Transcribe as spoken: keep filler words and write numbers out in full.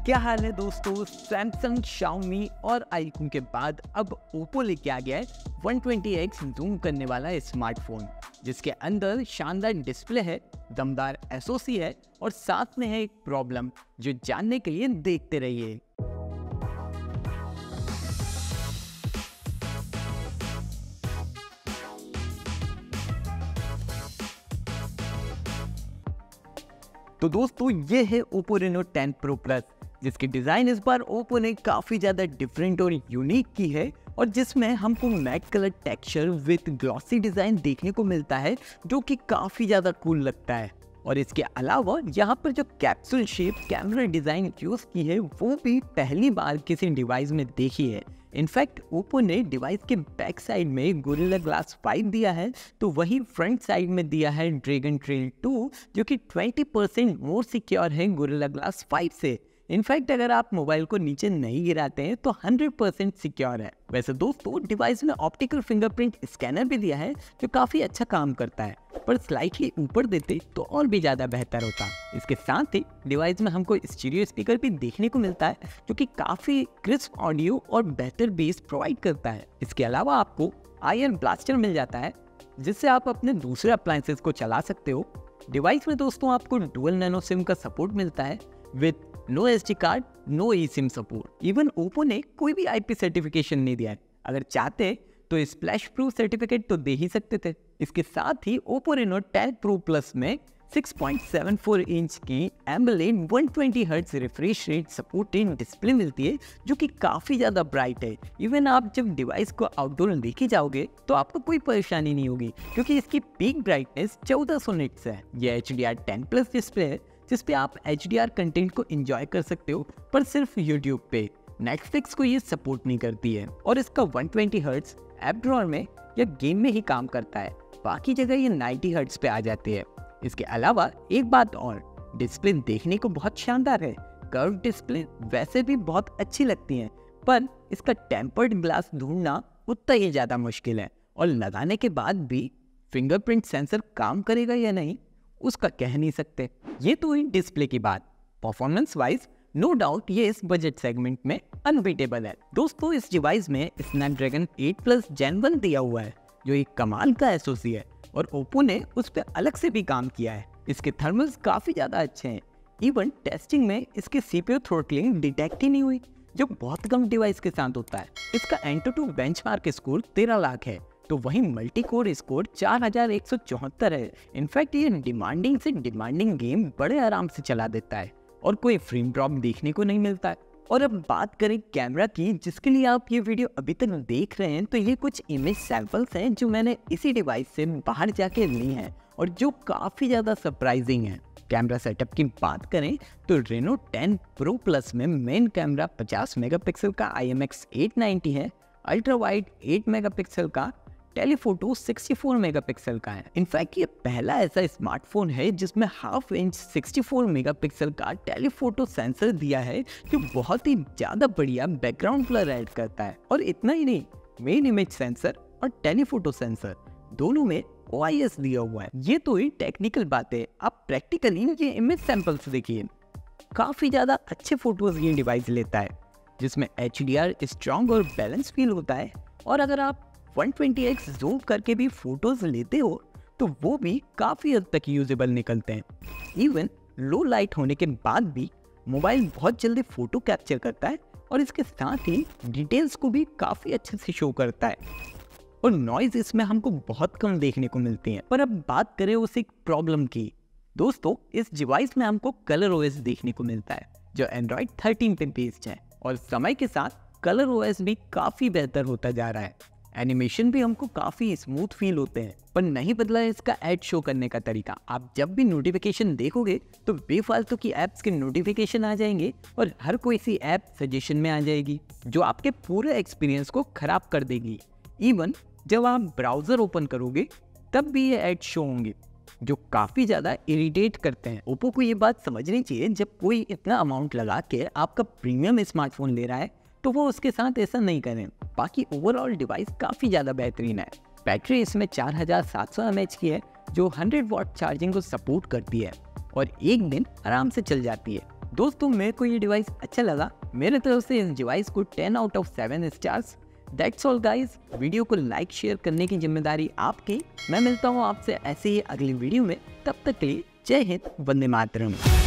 क्या हाल है दोस्तों। सैमसंग, शाओमी और आईक्यू के बाद अब ओप्पो लेके आ गया है वन ट्वेंटी एक्स जूम करने वाला स्मार्टफोन, जिसके अंदर शानदार डिस्प्ले है, दमदार एसओसी है और साथ में है एक प्रॉब्लम जो जानने के लिए देखते रहिए। तो दोस्तों ये है Oppo Reno ten pro plus, जिसकी डिज़ाइन इस बार ओप्पो ने काफ़ी ज़्यादा डिफरेंट और यूनिक की है और जिसमें हमको matte colour texture with glossy design देखने को मिलता है, जो कि काफ़ी ज़्यादा कूल लगता है। और इसके अलावा यहाँ पर जो capsule shape camera design use की है वो भी पहली बार किसी डिवाइस में देखी है। इनफैक्ट ओप्पो ने डिवाइस के बैक साइड में गोरिल्ला ग्लास फाइव दिया है, तो वही फ्रंट साइड में दिया है ड्रैगन ट्रेल टू, जो कि ट्वेंटी परसेंट मोर सिक्योर है गोरिल्ला ग्लास फाइव से। इनफैक्ट अगर आप मोबाइल को नीचे नहीं गिराते हैं तो हंड्रेड परसेंट सिक्योर है। वैसे दोस्तों डिवाइस में ऑप्टिकल फिंगरप्रिंट स्कैनर भी दिया है, जो काफ़ी अच्छा काम करता है, पर स्लाइटली ऊपर देते तो और भी ज़्यादा बेहतर होता। इसके साथ ही डिवाइस में हमको स्टीरियो स्पीकर भी देखने को मिलता है, जो कि काफ़ी क्रिस्प ऑडियो और बेहतर बेस प्रोवाइड करता है। इसके अलावा आपको आयरन ब्लास्टर मिल जाता है, जिससे आप अपने दूसरे अप्लायंसेस को चला सकते हो। डिवाइस में दोस्तों आपको डुअल नैनो सिम का सपोर्ट मिलता है with no SD card, no e SIM support. Even Oppo ने कोई भी आईपी सर्टिफिकेशन नहीं दिया है। अगर चाहते तो स्प्लैश प्रूफ सर्टिफिकेट तो दे ही सकते थे। इसके साथ ही Oppo Reno ten pro plus में six point seven four inch की AMOLED one twenty hertz refresh rate supported display मिलती है, जो कि काफ़ी ज़्यादा ब्राइट है। इवन आप जब डिवाइस को आउटडोर लेके जाओगे तो आपको कोई परेशानी नहीं होगी, क्योंकि इसकी पीक ब्राइटनेस चौदह सौ निट्स है। यह H D R ten plus display है, जिस पे आप एच डी आर कंटेंट को एंजॉय कर सकते हो, पर सिर्फ यूट्यूब पे। नेटफ्लिक्स को ये सपोर्ट नहीं करती है और इसका one twenty hertz app drawer में या गेम में ही काम करता है, बाकी जगह ये नाइंटी हर्ट्ज पे आ जाती है। इसके अलावा एक बात और, डिस्प्ले देखने को बहुत शानदार है। कर्व डिस्प्ले वैसे भी बहुत अच्छी लगती है, पर इसका टेम्पर्ड ग्लास ढूंढना उतना ही ज़्यादा मुश्किल है और लगाने के बाद भी फिंगरप्रिंट सेंसर काम करेगा या नहीं उसका कह नहीं सकते। ये तो हुई डिस्प्ले की बात। परफॉर्मेंस वाइज नो डाउट ये इस बजट सेगमेंट में अनबीटेबल है। दोस्तों इस डिवाइस में Snapdragon eight plus gen one दिया हुआ है, जो एक कमाल का एसओसी है और ओप्पो ने उस पर अलग से भी काम किया है। इसके थर्मल्स काफ़ी ज़्यादा अच्छे हैं। इवन टेस्टिंग में इसके सीपीयू थ्रोटलिंग डिटेक्ट ही नहीं हुई, जो बहुत कम डिवाइस के साथ होता है। इसका एंटूटू बेंचमार्क स्कोर तेरह लाख है, तो वहीं मल्टी कोर स्कोर चार हज़ार एक सौ चौहत्तर है। इनफैक्ट ये डिमांडिंग से डिमांडिंग गेम बड़े आराम से चला देता है और कोई फ्रेम ड्रॉप देखने को नहीं मिलता है। और अब बात करें कैमरा की, जिसके लिए आप ये वीडियो अभी तक देख रहे हैं, तो ये कुछ इमेज सैंपल्स हैं जो मैंने इसी डिवाइस से बाहर जाके ली हैं और जो काफ़ी ज़्यादा सरप्राइजिंग है। कैमरा सेटअप की बात करें तो रेनो टेन प्रो प्लस में मेन कैमरा पचास मेगापिक्सल का I M X eight ninety है, अल्ट्रा वाइड एट मेगापिक्सल का, टेलीफोटो सिक्सटी फोर मेगापिक्सल का है। इनफैक्ट ये पहला ऐसा स्मार्टफोन है जिसमें half inch sixty four megapixel का टेलीफोटो सेंसर दिया है, जो बहुत ही ज्यादा बढ़िया बैकग्राउंड ब्लर ऐड करता है। और इतना ही नहीं, मेन इमेज सेंसर और टेलीफोटो सेंसर दोनों में ओ आई एस दिया हुआ है। ये तो ही टेक्निकल बात है। आप प्रैक्टिकली ये इमेज सैंपल्स देखिए, काफी ज्यादा अच्छे फोटोज ये डिवाइस लेता है, जिसमें एच डी आर स्ट्रॉन्ग और बैलेंस फील होता है। और अगर आप वन ट्वेंटी एक्स जूम करके भी फोटोज लेते हो तो वो भी काफ़ी हद तक यूजेबल निकलते हैं। इवन लो लाइट होने के बाद भी मोबाइल बहुत जल्दी फोटो कैप्चर करता है और इसके साथ ही डिटेल्स को भी काफ़ी अच्छे से शो करता है। और नॉइज इसमें हमको बहुत कम देखने को मिलती है। पर अब बात करें उस एक प्रॉब्लम की, दोस्तों इस डिवाइस में हमको कलर ओएस देखने को मिलता है, जो एंड्रॉइड थर्टीन पे बेस्ड है और समय के साथ कलर ओएस भी काफ़ी बेहतर होता जा रहा है। एनिमेशन भी हमको काफ़ी स्मूथ फील होते हैं, पर नहीं बदला है इसका ऐड शो करने का तरीका। आप जब भी नोटिफिकेशन देखोगे तो बेफालतू की ऐप्स के नोटिफिकेशन आ जाएंगे और हर कोई सी ऐप सजेशन में आ जाएगी, जो आपके पूरे एक्सपीरियंस को खराब कर देगी। इवन जब आप ब्राउज़र ओपन करोगे तब भी ये ऐड शो होंगे, जो काफ़ी ज़्यादा इरिटेट करते हैं। ओप्पो को ये बात समझनी चाहिए, जब कोई इतना अमाउंट लगा के आपका प्रीमियम स्मार्टफोन ले रहा है तो वो उसके साथ ऐसा नहीं करें। बाकी ओवरऑल डिवाइस काफ़ी ज़्यादा बेहतरीन है। बैटरी इसमें चार हज़ार सात सौ एम एच की है, जो हंड्रेड वॉट चार्जिंग को सपोर्ट करती है और एक दिन आराम से चल जाती है। दोस्तों मेरे को ये डिवाइस अच्छा लगा, मेरे तरफ से इस डिवाइस को ten out of seven stars. That's all guys, video को लाइक शेयर करने की जिम्मेदारी आपकी। मैं मिलता हूँ आपसे ऐसे ही अगली वीडियो में, तब तक के लिए जय हिंद, वंदे मातरम।